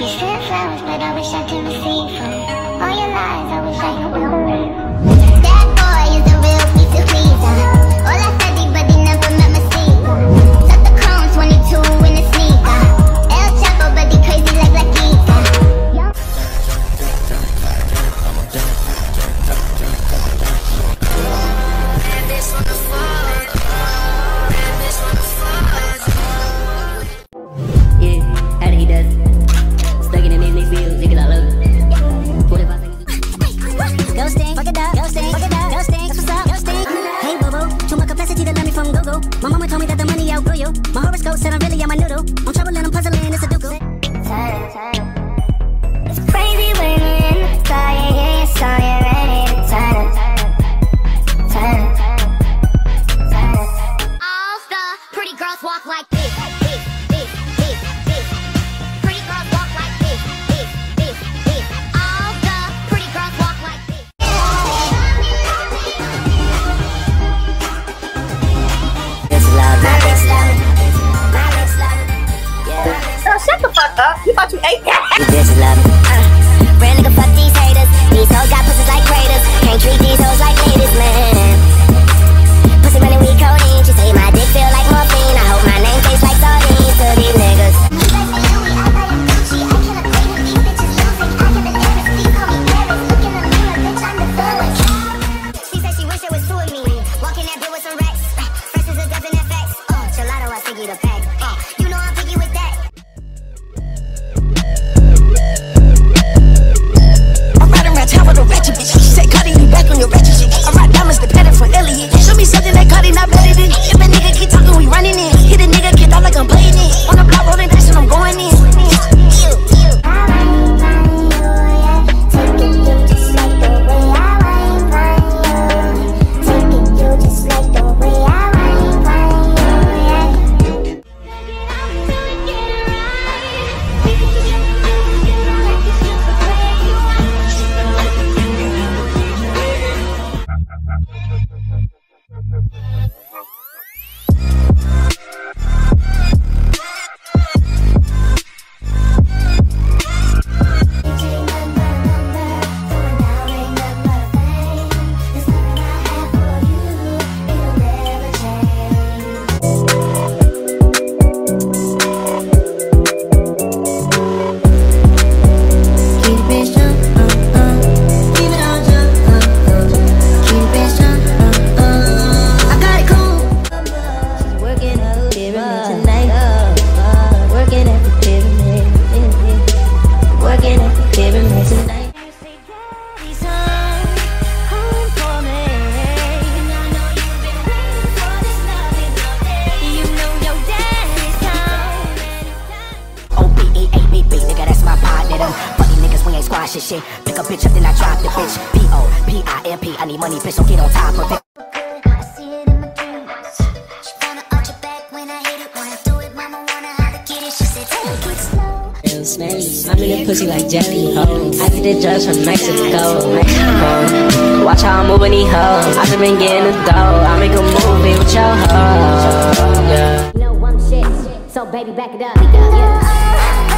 You sent flowers, but I wish I could receive from all your lies. I wish I could believe. That boy is a real piece of pleaser. All I studied, but he never met my seeker. Got the chrome 22 in the sneaker. El Chapo, but he crazy like La Kika. My mama told me that the money outgrew you. My horoscope said I'm really on my noodle. I'm troubling, I'm puzzling, it's a doodle. It's crazy when you're in the sky, you hear your song, you're ready to turn. All the pretty girls walk like this. Pretty girls walk like this. All the pretty girls walk like this. Shut the fuck up. You thought you ate that? Real nigga, fuck these haters. These hoes got pussies like craters. Can't treat these hoes like ladies, man. Pussy running with codeine. She say my dick feel like morphine. I hope my name tastes like sardines to these niggas. She said she wish it was two of me. Walking that bitch with some racks. Fresh as a dozen FX. Gelato, I figured a pack. You know I'm picky with that. Town with a ratchet bitch. She said, Cardi, you back on your ratchet shit. I ride diamonds dependent from Elliot. Show me something that Cardi not better than. If a nigga keep talking, we running in. Hit a nigga, get out like I'm playing it. On the block, rolling dice and I'm going in. Shit. Pick a bitch up, then I drop the bitch. P-O-P-I-M-P. I need money, bitch, so get on top of it. I see it in my dreams. She wanna arch your back when I hit it. Wanna do it, mama wanna how to get it. She said, take it slow. I'm in the pussy like Jelly Ho. I get the drugs from Mexico. Watch how I'm moving these hoes. I just been getting the dough. I make a movie with your hoe. Yeah. You know I'm shit, so baby back it up. Yeah.